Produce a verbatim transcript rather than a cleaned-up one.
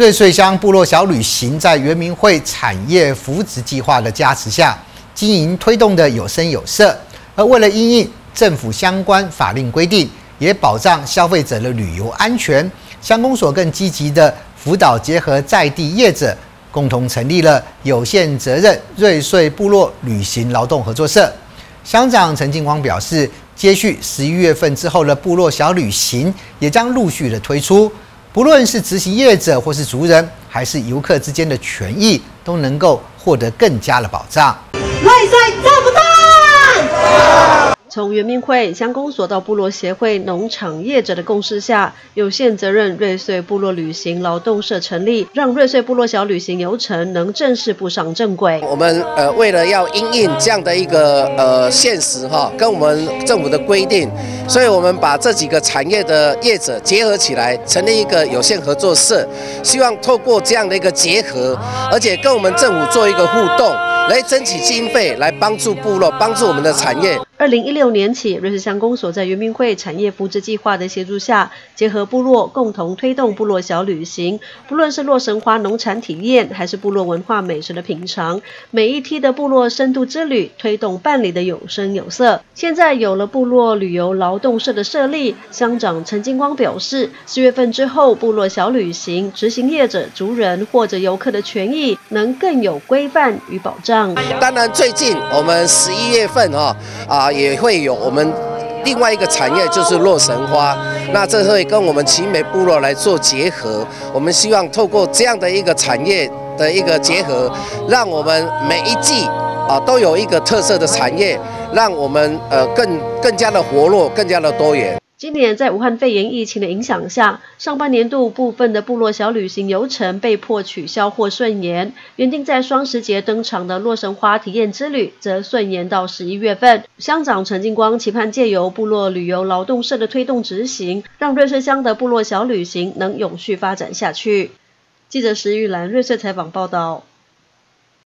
瑞穗乡部落小旅行在原民会产业扶植计划的加持下，经营推动的有声有色。而为了因应政府相关法令规定，也保障消费者的旅游安全，乡公所更积极的辅导结合在地业者，共同成立了有限责任瑞穗部落旅行劳动合作社。乡长陈进光表示，接续十一月份之后的部落小旅行也将陆续的推出。不论是执行业者或是族人，还是游客之间的权益，都能够获得更加的保障。 瑞穗赞不赞？ 从原民会、乡公所到部落协会、农场业者的共识下，有限责任瑞穗部落旅行劳动社成立，让瑞穗部落小旅行游程能正式步上正轨。 我们呃为了要因应这样的一个呃现实哈，跟我们政府的规定，所以我们把这几个产业的业者结合起来，成立一个有限合作社，希望透过这样的一个结合，而且跟我们政府做一个互动，来争取经费，来帮助部落，帮助我们的产业。 二零一六年起，瑞穗乡公所在原民会产业扶植计划的协助下，结合部落共同推动部落小旅行。不论是洛神花农产体验，还是部落文化美食的品尝，每一梯的部落深度之旅，推动办理的有声有色。现在有了部落旅游劳动社的设立，乡长陈金光表示，四月份之后，部落小旅行执行业者、族人或者游客的权益能更有规范与保障。 当然，最近我们十一月份哈啊。也会有我们另外一个产业，就是洛神花，那这会跟我们奇美部落来做结合。我们希望透过这样的一个产业的一个结合，让我们每一季啊都有一个特色的产业，让我们呃更更加的活络，更加的多元。 今年在武汉肺炎疫情的影响下，上半年度部分的部落小旅行游程被迫取消或顺延，原定在双十节登场的洛神花体验之旅则顺延到十一月份。乡长陈进光期盼借由部落旅游劳动社的推动执行，让瑞穗乡的部落小旅行能永续发展下去。记者石玉兰瑞穗采访报道。